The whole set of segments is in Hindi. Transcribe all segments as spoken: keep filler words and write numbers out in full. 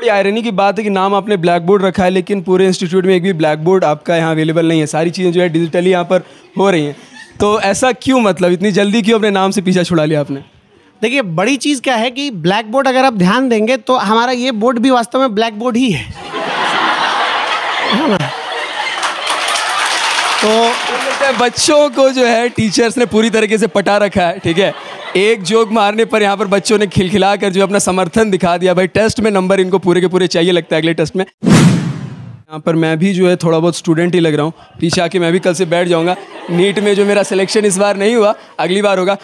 बड़ी आयरनी की बात है कि नाम आपने ब्लैक बोर्ड रखा है, लेकिन पूरे इंस्टीट्यूट में एक भी ब्लैक बोर्ड आपका यहाँ अवेलेबल नहीं है। सारी चीज़ें जो है डिजिटली यहाँ पर हो रही हैं। तो ऐसा क्यों, मतलब इतनी जल्दी क्यों अपने नाम से पीछा छुड़ा लिया आपने? देखिए, बड़ी चीज़ क्या है कि ब्लैक बोर्ड अगर आप ध्यान देंगे तो हमारा ये बोर्ड भी वास्तव में ब्लैक बोर्ड ही है, है ना? तो बच्चों को जो है टीचर्स ने पूरी तरीके से पटा रखा है, ठीक है। एक जोक मारने पर यहाँ पर बच्चों ने खिलखिला कर जो अपना समर्थन दिखा दिया। भाई टेस्ट में नंबर इनको पूरे के पूरे चाहिए लगता है अगले टेस्ट में। यहाँ पर मैं भी जो है थोड़ा बहुत स्टूडेंट ही लग रहा हूँ। पीछे आके मैं भी कल से बैठ जाऊँगा। नीट में जो मेरा सिलेक्शन इस बार नहीं हुआ, अगली बार होगा।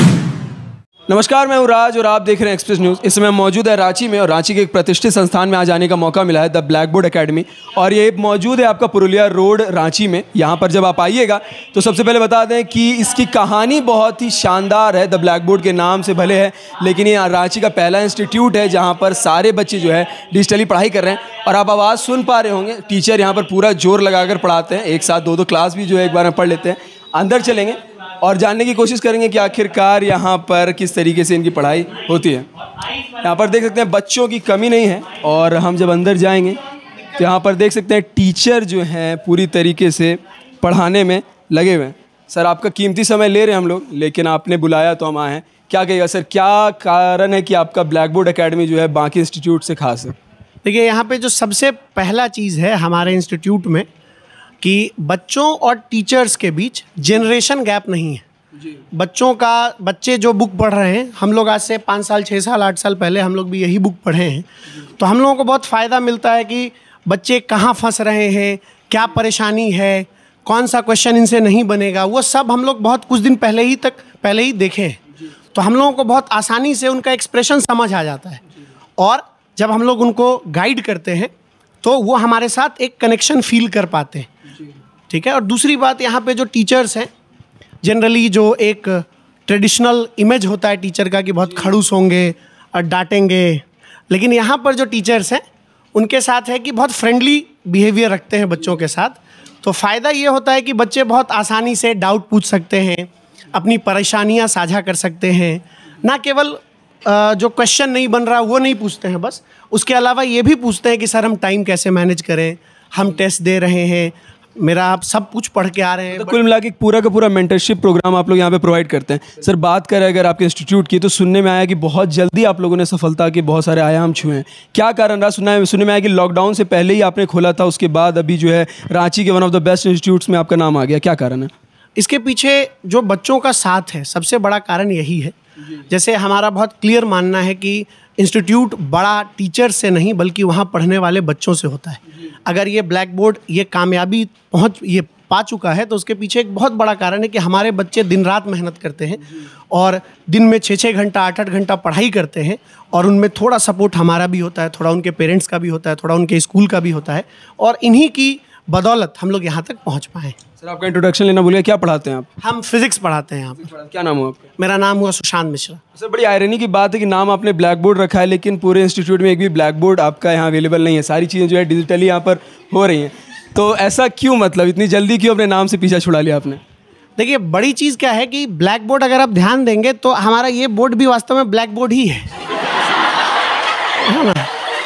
नमस्कार, मैं हूँ राज और आप देख रहे हैं एक्सप्रेस न्यूज़। इस समय मौजूद है रांची में, और रांची के एक प्रतिष्ठित संस्थान में आज आने का मौका मिला है, द ब्लैक बोर्ड एकेडमी। और ये मौजूद है आपका पुरुलिया रोड रांची में। यहाँ पर जब आप आइएगा तो सबसे पहले बता दें कि इसकी कहानी बहुत ही शानदार है। द ब्लैक बोर्ड के नाम से भले है, लेकिन ये रांची का पहला इंस्टीट्यूट है जहाँ पर सारे बच्चे जो है डिजिटली पढ़ाई कर रहे हैं। और आप आवाज़ सुन पा रहे होंगे, टीचर यहाँ पर पूरा जोर लगाकर पढ़ाते हैं। एक साथ दो दो क्लास भी जो है एक बार में पढ़ लेते हैं। अंदर चलेंगे और जानने की कोशिश करेंगे कि आखिरकार यहाँ पर किस तरीके से इनकी पढ़ाई होती है। यहाँ पर देख सकते हैं बच्चों की कमी नहीं है। और हम जब अंदर जाएंगे तो यहाँ पर देख सकते हैं टीचर जो हैं पूरी तरीके से पढ़ाने में लगे हुए हैं। सर, आपका कीमती समय ले रहे हैं हम लोग, लेकिन आपने बुलाया तो हम आए हैं। क्या कहिएगा सर, क्या कारण है कि आपका ब्लैक बोर्ड एकेडमी जो है बाकी इंस्टीट्यूट से खास है? देखिए, यहाँ पे जो सबसे पहला चीज़ है हमारे इंस्टीट्यूट में कि बच्चों और टीचर्स के बीच जनरेशन गैप नहीं है। जी। बच्चों का बच्चे जो बुक पढ़ रहे हैं, हम लोग आज से पाँच साल छः साल आठ साल पहले हम लोग भी यही बुक पढ़े हैं। तो हम लोगों को बहुत फ़ायदा मिलता है कि बच्चे कहाँ फंस रहे हैं, क्या परेशानी है, कौन सा क्वेश्चन इनसे नहीं बनेगा, वो सब हम लोग बहुत कुछ दिन पहले ही तक पहले ही देखे हैं। तो हम लोगों को बहुत आसानी से उनका एक्सप्रेशन समझ आ जाता है। और जब हम लोग उनको गाइड करते हैं तो वो हमारे साथ एक कनेक्शन फील कर पाते हैं, ठीक है। और दूसरी बात, यहाँ पे जो टीचर्स हैं, जनरली जो एक ट्रेडिशनल इमेज होता है टीचर का कि बहुत खड़ूस होंगे और डांटेंगे, लेकिन यहाँ पर जो टीचर्स हैं उनके साथ है कि बहुत फ्रेंडली बिहेवियर रखते हैं बच्चों के साथ। तो फ़ायदा ये होता है कि बच्चे बहुत आसानी से डाउट पूछ सकते हैं, अपनी परेशानियाँ साझा कर सकते हैं। ना केवल जो क्वेश्चन नहीं बन रहा वो नहीं पूछते हैं, बस उसके अलावा ये भी पूछते हैं कि सर हम टाइम कैसे मैनेज करें, हम टेस्ट दे रहे हैं, मेरा आप सब कुछ पढ़ के आ रहे हैं। तो कुल मिला के पूरा का पूरा मेंटरशिप प्रोग्राम आप लोग यहाँ पे प्रोवाइड करते हैं। सर, बात करें अगर आपके इंस्टीट्यूट की, तो सुनने में आया कि बहुत जल्दी आप लोगों ने सफलता के बहुत सारे आयाम छुए हैं। क्या कारण रहा? सुनना है सुनने में आया कि लॉकडाउन से पहले ही आपने खोला था, उसके बाद अभी जो है रांची के one of the best institutes में आपका नाम आ गया। क्या कारण है? इसके पीछे जो बच्चों का साथ है, सबसे बड़ा कारण यही है। जैसे हमारा बहुत क्लियर मानना है कि इंस्टीट्यूट बड़ा टीचर से नहीं बल्कि वहाँ पढ़ने वाले बच्चों से होता है। अगर ये ब्लैक बोर्ड ये कामयाबी पहुँच ये पा चुका है तो उसके पीछे एक बहुत बड़ा कारण है कि हमारे बच्चे दिन रात मेहनत करते हैं और दिन में छः छः घंटा आठ आठ घंटा पढ़ाई करते हैं। और उनमें थोड़ा सपोर्ट हमारा भी होता है, थोड़ा उनके पेरेंट्स का भी होता है, थोड़ा उनके स्कूल का भी होता है, और इन्हीं की बदौलत हम लोग यहाँ तक पहुँच पाए। सर, आपका इंट्रोडक्शन लेना भूलिए, क्या पढ़ाते हैं आप? हम फिजिक्स पढ़ाते हैं यहाँ पर। क्या नाम हुआ आपका? मेरा नाम हुआ सुशांत मिश्रा। सर, बड़ी आयरनी की बात है कि नाम आपने ब्लैक बोर्ड रखा है, लेकिन पूरे इंस्टीट्यूट में एक भी ब्लैक बोर्ड आपका यहाँ अवेलेबल नहीं है। सारी चीज़ें जो है डिजिटली यहाँ पर हो रही हैं। तो ऐसा क्यों, मतलब इतनी जल्दी क्यों अपने नाम से पीछा छुड़ा लिया आपने? देखिए, बड़ी चीज़ क्या है कि ब्लैक बोर्ड अगर आप ध्यान देंगे तो हमारा ये बोर्ड भी वास्तव में ब्लैक बोर्ड ही है, है ना?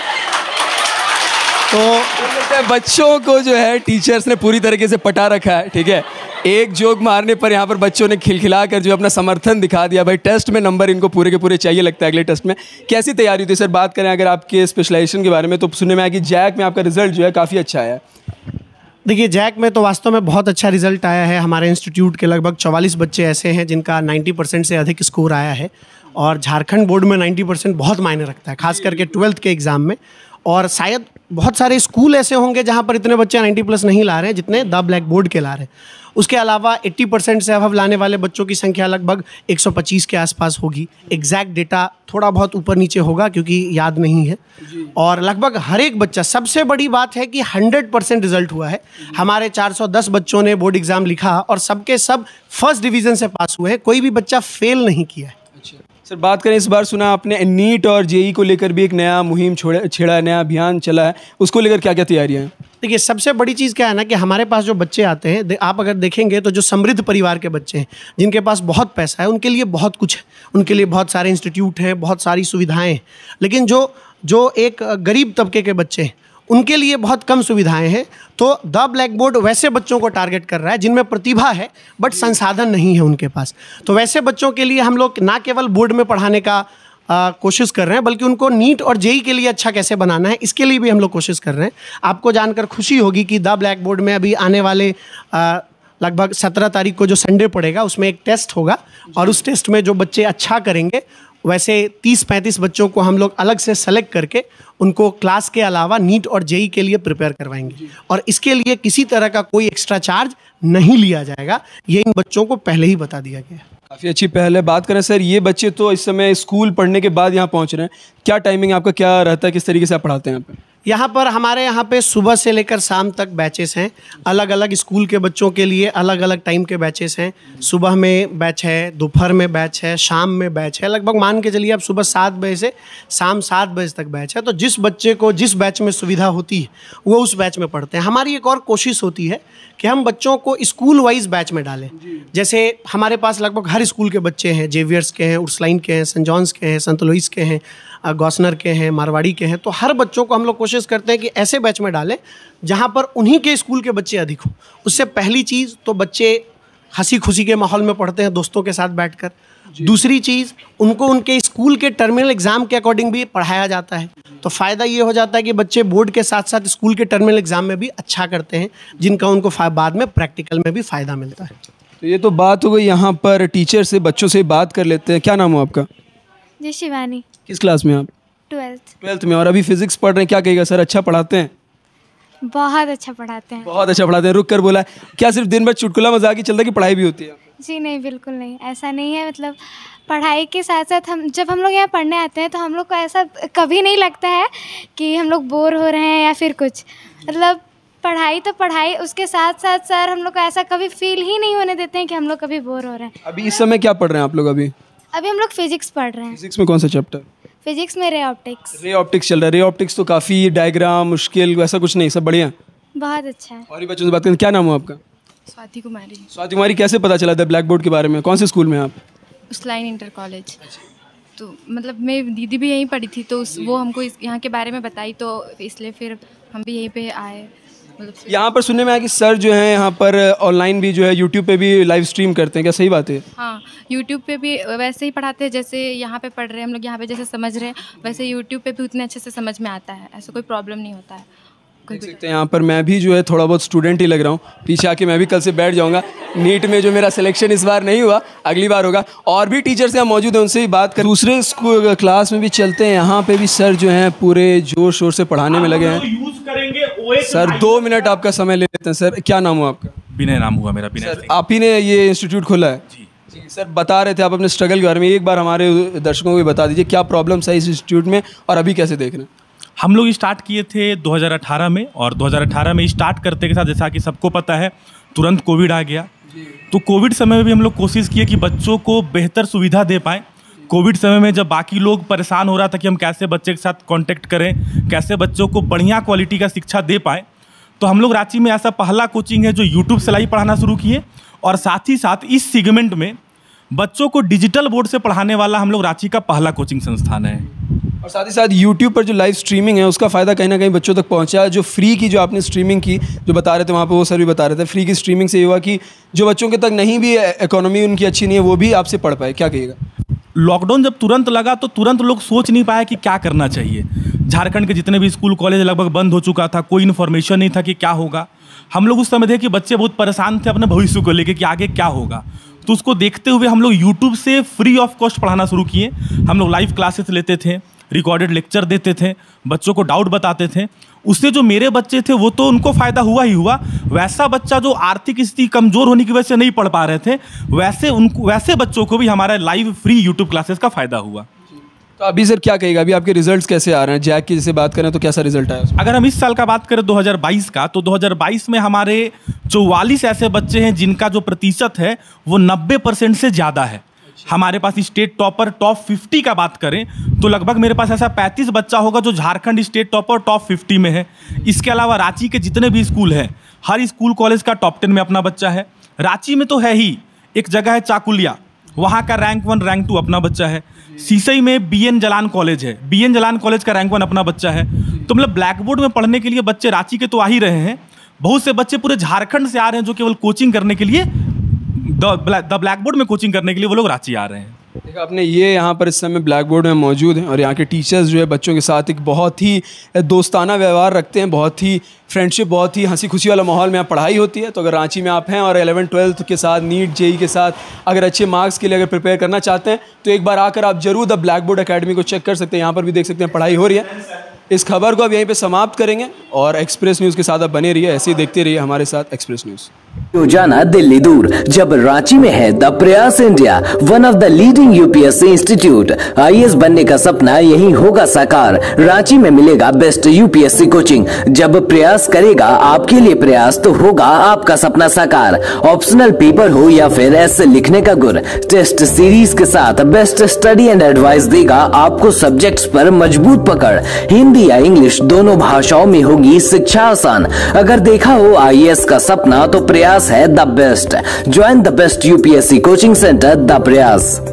तो बच्चों को जो है टीचर्स ने पूरी तरीके से पटा रखा है, ठीक है। एक जोक मारने पर यहाँ पर बच्चों ने खिलखिला कर जो अपना समर्थन दिखा दिया। भाई टेस्ट में नंबर इनको पूरे के पूरे चाहिए लगता है अगले टेस्ट में। कैसी तैयारी होती है? सर, बात करें अगर आपके स्पेशलाइजेशन के बारे में, तो सुनने में आया कि जैक में आपका रिजल्ट जो है काफ़ी अच्छा आया है। देखिए, जैक में तो वास्तव में बहुत अच्छा रिजल्ट आया है। हमारे इंस्टीट्यूट के लगभग चौवालीस बच्चे ऐसे हैं जिनका नब्बे परसेंट से अधिक स्कोर आया है। और झारखंड बोर्ड में नब्बे परसेंट बहुत मायने रखता है, खास करके ट्वेल्थ के एग्ज़ाम में। और शायद बहुत सारे स्कूल ऐसे होंगे जहाँ पर इतने बच्चे नब्बे प्लस नहीं ला रहे हैं जितने द ब्लैक बोर्ड के ला रहे हैं। उसके अलावा अस्सी परसेंट से अब लाने वाले बच्चों की संख्या लगभग एक सौ पच्चीस के आसपास होगी। एग्जैक्ट डेटा थोड़ा बहुत ऊपर नीचे होगा क्योंकि याद नहीं है। और लगभग हर एक बच्चा, सबसे बड़ी बात है कि सौ परसेंट रिजल्ट हुआ है। हमारे चार सौ दस बच्चों ने बोर्ड एग्जाम लिखा और सबके सब फर्स्ट डिवीज़न से पास हुए हैं, कोई भी बच्चा फेल नहीं किया है। सर, बात करें इस बार सुना आपने नीट और जेई को लेकर भी एक नया मुहिम छोड़े छेड़ा है, नया अभियान चला है, उसको लेकर क्या क्या तैयारियां हैं? देखिए, सबसे बड़ी चीज़ क्या है ना कि हमारे पास जो बच्चे आते हैं, आप अगर देखेंगे तो जो समृद्ध परिवार के बच्चे हैं जिनके पास बहुत पैसा है, उनके लिए बहुत कुछ है, उनके लिए बहुत सारे इंस्टीट्यूट हैं, बहुत सारी सुविधाएं हैं। लेकिन जो जो एक गरीब तबके के बच्चे हैं उनके लिए बहुत कम सुविधाएं हैं। तो द ब्लैक बोर्ड वैसे बच्चों को टारगेट कर रहा है जिनमें प्रतिभा है बट संसाधन नहीं है उनके पास। तो वैसे बच्चों के लिए हम लोग ना केवल बोर्ड में पढ़ाने का आ, कोशिश कर रहे हैं बल्कि उनको नीट और जेई के लिए अच्छा कैसे बनाना है इसके लिए भी हम लोग कोशिश कर रहे हैं। आपको जानकर खुशी होगी कि द ब्लैक बोर्ड में अभी आने वाले आ, लगभग सत्रह तारीख को जो संडे पड़ेगा उसमें एक टेस्ट होगा और उस टेस्ट में जो बच्चे अच्छा करेंगे वैसे तीस पैंतीस बच्चों को हम लोग अलग से सेलेक्ट करके उनको क्लास के अलावा नीट और जेई के लिए प्रिपेयर करवाएंगे और इसके लिए किसी तरह का कोई एक्स्ट्रा चार्ज नहीं लिया जाएगा। ये इन बच्चों को पहले ही बता दिया गया है। काफ़ी अच्छी पहले बात करें सर, ये बच्चे तो इस समय स्कूल पढ़ने के बाद यहाँ पहुँच रहे हैं, क्या टाइमिंग आपका क्या रहता है, किस तरीके से आप पढ़ाते हैं यहाँ पे? यहाँ पर हमारे यहाँ पे सुबह से लेकर शाम तक बैचेस हैं। अलग अलग स्कूल के बच्चों के लिए अलग अलग टाइम के बैचेस हैं। सुबह में बैच है, दोपहर में बैच है, शाम में बैच है। लगभग मान के चलिए आप सुबह सात बजे से शाम सात बजे तक बैच है। तो जिस बच्चे को जिस बैच में सुविधा होती है वो उस बैच में पढ़ते हैं। हमारी एक और कोशिश होती है कि हम बच्चों को स्कूल वाइज बैच में डालें। जैसे हमारे पास लगभग हर स्कूल के बच्चे हैं, जेवियर्स के हैं, उर्सलाइन के हैं, सेंट जॉन्स के हैं, संत लुइस के हैं, गॉसनर के हैं, मारवाड़ी के हैं। तो हर बच्चों को हम लोग कोशिश करते हैं कि ऐसे बैच में डालें जहाँ पर उन्हीं के स्कूल के बच्चे अधिक हों। उससे पहली चीज़ तो बच्चे हंसी खुशी के माहौल में पढ़ते हैं दोस्तों के साथ बैठकर। दूसरी चीज़ उनको उनके स्कूल के टर्मिनल एग्ज़ाम के अकॉर्डिंग भी पढ़ाया जाता है। तो फ़ायदा ये हो जाता है कि बच्चे बोर्ड के साथ साथ स्कूल के टर्मिनल एग्ज़ाम में भी अच्छा करते हैं, जिनका उनको बाद में प्रैक्टिकल में भी फ़ायदा मिलता है। तो ये तो बात हो गई यहाँ पर टीचर से, बच्चों से बात कर लेते हैं। क्या नाम हो आपका? जी शिवानी। किस क्लास में आप? ट्वेल्थ। ट्वेल्थ में। और अभी फिजिक्स पढ़ रहे हैं, क्या कहेगा सर, अच्छा पढ़ाते हैं? बहुत अच्छा पढ़ाते हैं। बहुत अच्छा पढ़ाते हैं। रुक कर बोला है, क्या सिर्फ दिन भर चुटकुला मजाक ही चलता है कि पढ़ाई भी होती है? जी नहीं, बिल्कुल नहीं, ऐसा नहीं है। मतलब पढ़ाई के साथ साथ हम जब हम लोग यहाँ पढ़ने आते हैं तो हम लोग को ऐसा कभी नहीं लगता है कि हम लोग बोर हो रहे हैं या फिर कुछ। मतलब पढ़ाई तो पढ़ाई, उसके साथ साथ सर हम लोग को ऐसा कभी फील ही नहीं होने देते हैं कि हम लोग कभी बोर हो रहे हैं। अभी इस समय क्या पढ़ रहे हैं आप लोग? अभी अभी हम लोग फिजिक्स पढ़ रहे हैं। फिजिक्स में कौन सा चैप्टर? फिजिक्स में रे ऑप्टिक्स। रे ऑप्टिक्स चल रहा है। रे ऑप्टिक्स तो काफ़ी डायग्राम मुश्किल, वैसा कुछ नहीं, सब बढ़िया? बहुत अच्छा है। और ये बच्चों से बात करें, क्या नाम हो आपका? स्वाति कुमारी। स्वाति कुमारी, कैसे पता चला था ब्लैक बोर्ड के बारे में? कौन से स्कूल में आप? Ursuline inter college. तो मतलब मेरी दीदी भी यहीं पढ़ी थी तो उस वो हमको इस यहाँ के बारे में बताई, तो इसलिए फिर हम भी यहीं पे आए। मतलब यहाँ पर सुनने में आया कि सर जो है यहाँ पर ऑनलाइन भी जो है यूट्यूब पे भी लाइव स्ट्रीम करते हैं, क्या सही बात है? हाँ, यूट्यूब पे भी वैसे ही पढ़ाते हैं जैसे यहाँ पे पढ़ रहे हैं हम लोग, यहाँ पे जैसे समझ रहे हैं वैसे यूट्यूब पे भी उतने अच्छे से समझ में आता है। ऐसा कोई प्रॉब्लम नहीं होता है। देख सकते हैं यहाँ पर मैं भी जो है थोड़ा बहुत स्टूडेंट ही लग रहा हूँ, पीछे आके मैं भी कल से बैठ जाऊँगा। नीट में जो मेरा सिलेक्शन इस बार नहीं हुआ, अगली बार होगा। और भी टीचर्स यहाँ मौजूद हैं, उनसे भी बात कर। दूसरे स्कूल क्लास में भी चलते हैं, यहाँ पे भी सर जो हैं पूरे जोर शोर से पढ़ाने में लगे हैं। सर दो मिनट आपका समय ले लेते हैं। सर क्या नाम हो आपका? विनय नाम हुआ मेरा। विनय सर आप ही ने ये इंस्टीट्यूट खोला है? जी जी। सर बता रहे थे आप अपने स्ट्रगल के बारे में, एक बार हमारे दर्शकों को भी बता दीजिए क्या प्रॉब्लम्स है इस इंस्टीट्यूट में और अभी कैसे देख रहे हैं? हम लोग स्टार्ट किए थे दो हज़ार अठारह में, और दो हज़ार अठारह में स्टार्ट करते के साथ जैसा कि सबको पता है तुरंत कोविड आ गया। तो कोविड समय में भी हम लोग कोशिश किए कि बच्चों को बेहतर सुविधा दे पाएँ। कोविड समय में जब बाकी लोग परेशान हो रहा था कि हम कैसे बच्चे के साथ कांटेक्ट करें, कैसे बच्चों को बढ़िया क्वालिटी का शिक्षा दे पाएँ, तो हम लोग रांची में ऐसा पहला कोचिंग है जो यूट्यूब से लाइव पढ़ाना शुरू किए। और साथ ही साथ इस सेगमेंट में बच्चों को डिजिटल बोर्ड से पढ़ाने वाला हम लोग रांची का पहला कोचिंग संस्थान है। और साथ ही साथ यूट्यूब पर जो लाइव स्ट्रीमिंग है उसका फ़ायदा कहीं ना कहीं बच्चों तक पहुंचा। जो फ्री की जो आपने स्ट्रीमिंग की जो बता रहे थे वहाँ पे, वो सर भी बता रहे थे, फ्री की स्ट्रीमिंग से ये हुआ कि जो बच्चों के तक नहीं भी इकोनॉमी उनकी अच्छी नहीं है वो भी आपसे पढ़ पाए, क्या कहिएगा? लॉकडाउन जब तुरंत लगा तो तुरंत लोग सोच नहीं पाए कि क्या करना चाहिए। झारखंड के जितने भी स्कूल कॉलेज लगभग बंद हो चुका था, कोई इन्फॉर्मेशन नहीं था कि क्या होगा। हम लोग उस समय थे कि बच्चे बहुत परेशान थे अपने भविष्य को लेकर कि आगे क्या होगा। तो उसको देखते हुए हम लोग यूट्यूब से फ्री ऑफ कॉस्ट पढ़ाना शुरू किए। हम लोग लाइव क्लासेस लेते थे, रिकॉर्डेड लेक्चर देते थे, बच्चों को डाउट बताते थे। उससे जो मेरे बच्चे थे वो तो उनको फ़ायदा हुआ ही हुआ, वैसा बच्चा जो आर्थिक स्थिति कमज़ोर होने की वजह से नहीं पढ़ पा रहे थे वैसे उनको वैसे बच्चों को भी हमारा लाइव फ्री यूट्यूब क्लासेस का फ़ायदा हुआ। तो अभी सर क्या कहेगा, अभी आपके रिजल्ट्स कैसे आ रहे हैं? जैक की जैसे बात करें तो कैसा रिजल्ट आया? अगर हम इस साल का बात करें दो हज़ार बाईस का, तो दो हज़ार बाईस में हमारे चौवालीस ऐसे बच्चे हैं जिनका जो प्रतिशत है वो नब्बे परसेंट से ज़्यादा है। हमारे पास स्टेट टॉपर टॉप फिफ्टी का बात करें तो लगभग मेरे पास ऐसा पैंतीस बच्चा होगा जो Jharkhand state topper top fifty में है। इसके अलावा रांची के जितने भी स्कूल हैं, हर स्कूल कॉलेज का टॉप टेन में अपना बच्चा है। रांची में तो है ही, एक जगह है चाकुलिया, वहाँ का रैंक वन रैंक टू अपना बच्चा है। सीसई में बी एन जलान कॉलेज है, बी एन जलान कॉलेज का रैंक वन अपना बच्चा है। तो मतलब ब्लैक बोर्ड में पढ़ने के लिए बच्चे रांची के तो आ ही रहे हैं, बहुत से बच्चे पूरे झारखंड से आ रहे हैं जो केवल कोचिंग करने के लिए, द ब्लैक बोर्ड में कोचिंग करने के लिए वो लोग रांची आ रहे हैं। देखा आपने, ये यहाँ पर इस समय ब्लैक बोर्ड में मौजूद हैं और यहाँ के टीचर्स जो है बच्चों के साथ एक बहुत ही दोस्ताना व्यवहार रखते हैं, बहुत ही फ्रेंडशिप, बहुत ही हंसी खुशी वाला माहौल में यहाँ पढ़ाई होती है। तो अगर रांची में आप हैं और इलेवन ट्वेल्थ के साथ नीट जेई के साथ अगर अच्छे मार्क्स के लिए अगर प्रिपेयर करना चाहते हैं तो एक बार आकर आप जरूर द ब्लैक बोर्ड अकेडमी को चेक कर सकते हैं। यहाँ पर भी देख सकते हैं पढ़ाई हो रही है। इस खबर को अब यहीं पे समाप्त करेंगे और एक्सप्रेस न्यूज़ के साथ आप बने रहिए, ऐसे ही देखते रहिए हमारे साथ एक्सप्रेस न्यूज़। क्यों जाना दिल्ली दूर जब रांची में है the Prayas India, one of the leading UPSC institute. IAS बनने का सपना यही होगा साकार। रांची में मिलेगा बेस्ट यूपीएससी कोचिंग। जब प्रयास करेगा आपके लिए प्रयास तो होगा आपका सपना साकार। ऑप्शनल पेपर हो या फिर ऐसे लिखने का गुर, टेस्ट सीरीज के साथ बेस्ट स्टडी एंड एडवाइस देगा आपको सब्जेक्ट्स पर मजबूत पकड़। हिंदी या इंग्लिश दोनों भाषाओं में होगी शिक्षा आसान। अगर देखा हो आईएएस का सपना तो प्रयास है the best. Join the best UPSC coaching centre the प्रयास।